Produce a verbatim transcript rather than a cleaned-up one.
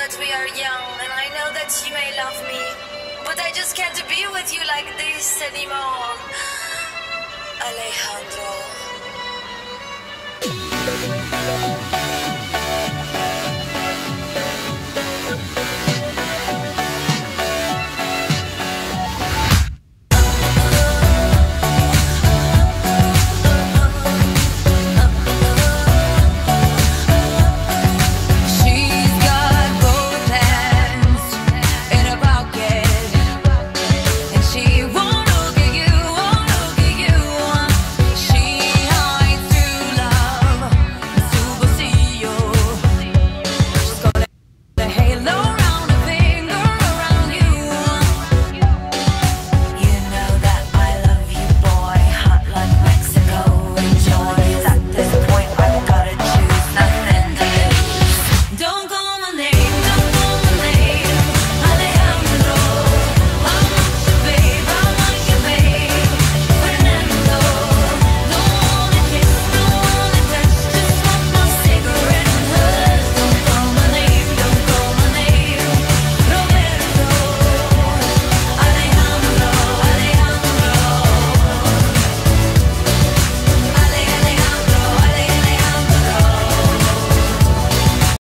that we are young, and I know that you may love me, but I just can't be with you like this anymore. Alejandro.